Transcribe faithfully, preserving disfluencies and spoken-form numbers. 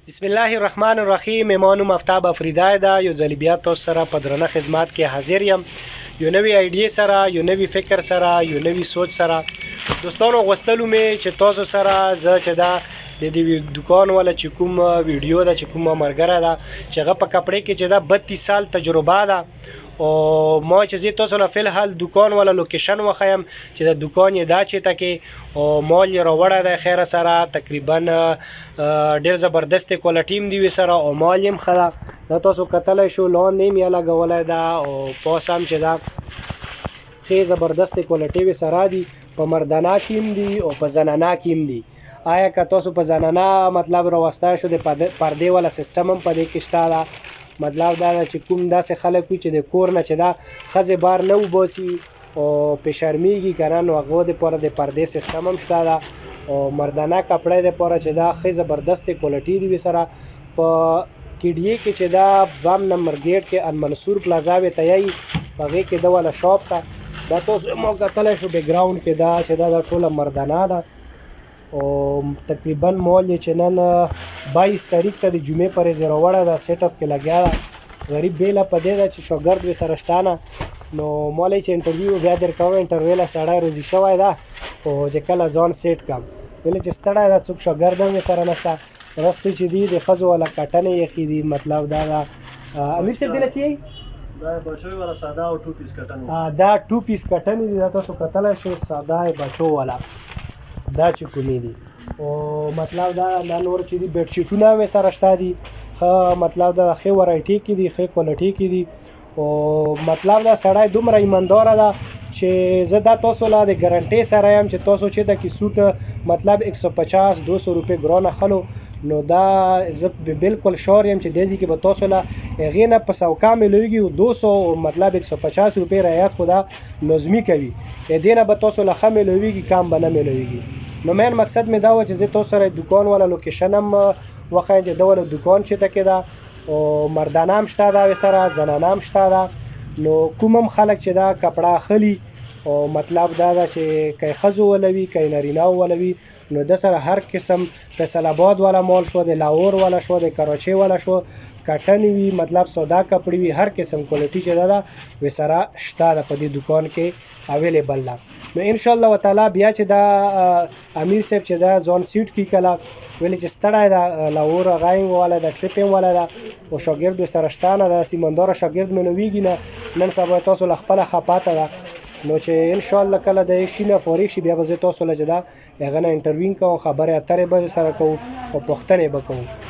بسم الله الرحمن الرحیم. ما نوم افتاب افریدی ده. یو ځل بیا تاسو سره په درنه خدمت کې حاضر یم، یو نوی ایډیا سره، یو نوی فکر سره، یو نوی سوچ سره. دوستانو غوښتلو مې چې تاسو سره زه چې دا د دې دکان والا چې کوم ویډیو ده، چې کومه ملګری ده چې هغه په کپړې کې چې دا بتیس سال تجربه ده، او ما چې زه تاسو نه فلحال دکان والا لوکیشن وښیم چې د دکان یې دا چېرته کې او مال یې راوړی دی خیره سره، تقریبا ډېر زبردست کوالټي هم دی سره او مال یې هم ښه ده. دا تاسو کتلی شو لاندې یې یې لګولی ده او پاس هم چې دا ښې زبردست کوالټي سره دي. په مردانه کې هم دي او په زنانه کې هم دي. آیا که تاسو په زنانه مطلب راوستی شو د پردې والا سیسټم هم په دې کې شته ده. مطلب دا ده چې کوم داسې خلک وي چې د کور نه چې دا ښځې بار نه وباسي او پې شرمېږي که نه، نو هغو دپاره د پردې سیسټم هم شته ده او مردانه کپړی دپاره چې دا ښې زبردستې کوالټي دي ورسره. په کیډیې کې چې دا بام نمبر ګیټ کې المنصور پلازا ورته یایي، په هغې کې ده والا شاپ ته. دا تاسو ما کتلی شو بیکګراونډ کې دا چې دا دا ټوله مردانه ده او تقریبا مال یې چې نن بایس تاریخ ته د جمعې پر ورځ یې راوړی ده، سیټ اپ کې لګیا ده. غریب بیله په دې ده چې شاګرد ورسره شته نه، نو ما لی چې انټرویو بیا در کوم انټرویو له سړی روزي شوی ده او چې کله ځان سیټ کړم ویلې چې ستړی ده، څوک شاګرد هم ورسره نشته. رستې چې دي د ښځو والا کټنې یخي دي. مطلب دا ده امیر صاحب دې له څه یي؟ دا بچوي والا ساده او ټو پیس کټن. دا ټو پیس کټنې دي. دا تاسو کتلی شو ساده بچو والا دا چې کومې دي. او مطلب دا دا نور چې دي بیډ شیټونه هم سره شته دي، ښه مطلب دا ښې ورایټي کې دي، ښې کوالټي کې دي. او مطلب دا سړی دومره ایمانداره ده چې زه دا تاسو له د ګارنټۍ سره یم چې تاسو چې دا کې سوټ مطلب ایک سو پچاس دو سو روپۍ ګران اخلو، نو دا زه بالکل شور یم چې دې ځای کې به تاسو له هغې نه په سوکا میلویږي او دو سو مطلب ایک سو پچاس روپۍ رعایت خو دا لازمي کوي، دې نه به تاسو له ښه میلویږي، کم به نه میلویږي. نو مین مقصد مې دا و چې زه تاسو سره دکان والا لوکیشن هم وښیم چې دا والا دکان چېرته کې ده او مردانه هم شته ده ورسره، زنانه هم شته ده. نو کوم هم خلک چې دا کپړه اخلي او مطلب دا ده چې که یې ښځو ولوي که یې نارینهو ولوي، نو د سره هر قسم فیصل آباد والا مال شو، د لاهور والا شو، د کراچۍ والا شو، کټن وي مطلب سودا کپړې وي، هر قسم کوالټي چې ده ده ورسره شته ده په دې دکان کې اویلیبل ده. نو انشاءالله وتعالی بیا چې دا امیر صاحب چې دا ځان سیټ کړي کله ویلې چې ستړی ده، لاهور هغه هم والا ده، ټریپ هم والا ده او شاګرد ورسره شته نه ده، سیمنداره شاګرد مې نویږي نه. نن سبا تاسو له خپله ښه پاته ده، نو چې انشاءالله کله د شي نه فارغ شي بیا به زه تاسو له چې دا هغه نه انټرویو کوم، خبرې اترې به سره کوو او پوښتنې به کوو.